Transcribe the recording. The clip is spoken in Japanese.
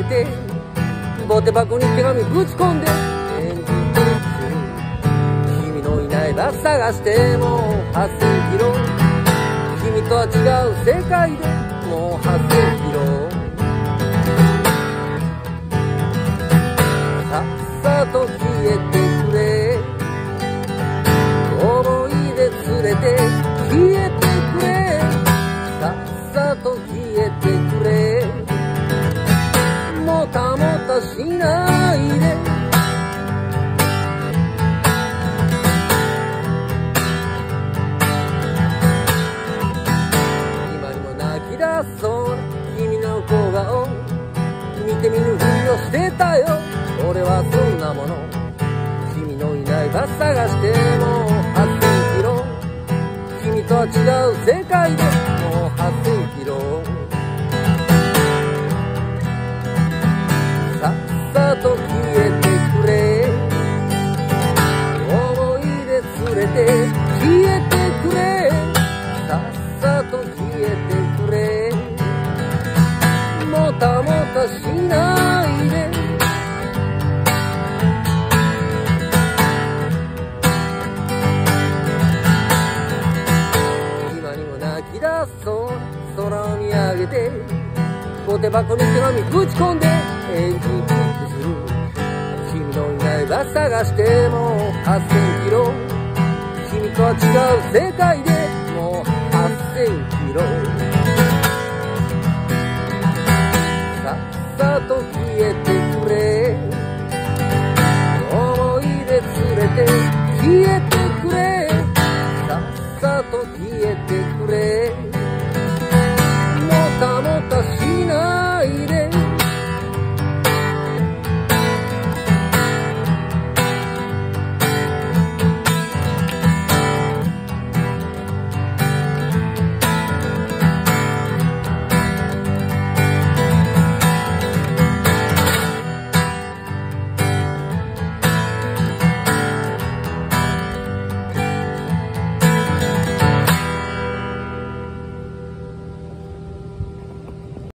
てボテ箱に手紙ぶち込んで演じて君のいない場所探してもう8000キロ君とは違う世界でもう8000キロさっさと消えてくれ思い出連れて消えてくれさっさと消えてくれもたもたしないで今にも泣き出そうな君の小顔見て見ぬふりをしてたよ俺はそんなもの君のいない場所探してもう8000キロ君とは違う世界でもう8000キロさっさと消えてくれ思い出連れて消えてくれさっさと消えてくれもたもたしないで今にも泣き出そう空を見上げてボテ箱に手紙ぶち込んでエンジンキックする君のいない場所探してもう8000キロ君とは違う世界でもう8000キロさっさと消えてくれ思い出連れて消えて